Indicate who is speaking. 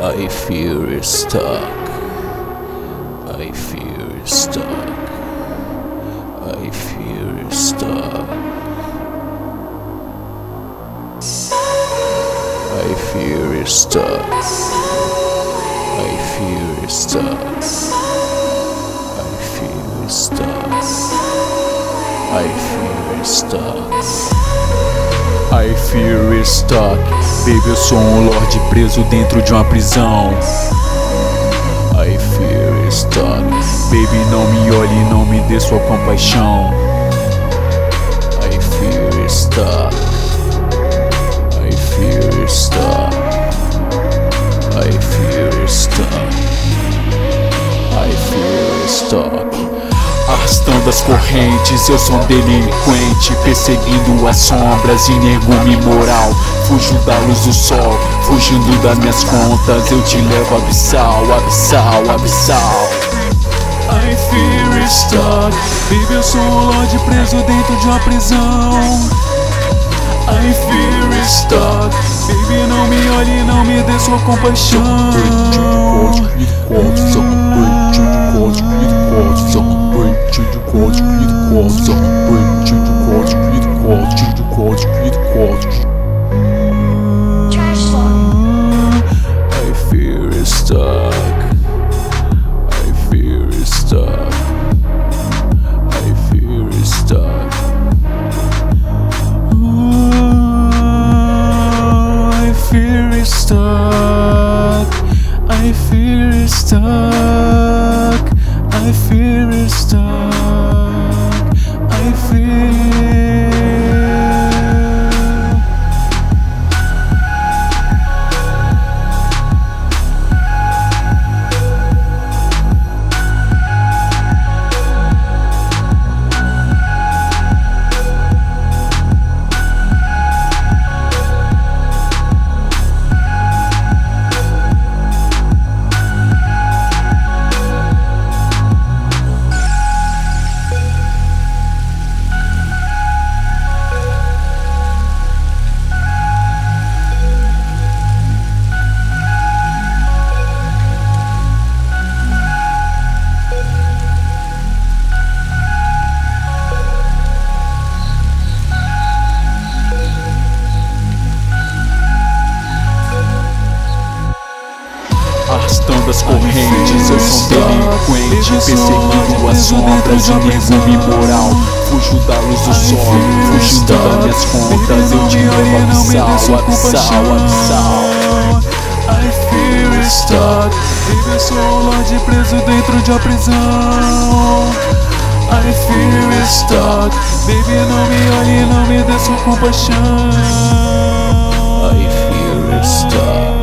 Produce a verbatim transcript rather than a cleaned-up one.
Speaker 1: I feel stuck. I feel stuck. I feel stuck. I feel stuck. I feel stuck. I feel stuck. I feel stuck. I feel stuck. Baby, eu sou um lorde preso dentro de uma prisão. I feel stuck. Baby, não me olhe, não me dê sua compaixão. I feel stuck. I feel stuck. I feel stuck. I feel stuck. Arrastando as correntes, eu sou um delinquente, perseguindo as sombras, energúmeno imoral. Fujo da luz do sol, fugindo das minhas contas, eu te levo abissal, abissal, abissal. I feel stuck. Baby, eu sou um lorde preso dentro de uma prisão. I feel stuck. Baby, não me olhe, não me dê sua compaixão. I feel stuck. I feel stuck. I feel stuck. I feel stuck. I feel stuck. I feel stuck. I feel. Arrastando as correntes, eu sou um delinquente, perseguindo as sombras, energúmeno imoral. Fujo da luz do sol, fugindo das minhas contas, eu te levo abissal, abissal, abissal. I feel stuck. Baby, eu sou um lorde preso dentro de uma prisão. I feel stuck. Baby, não me olhe, não me dê sua compaixão. I feel stuck.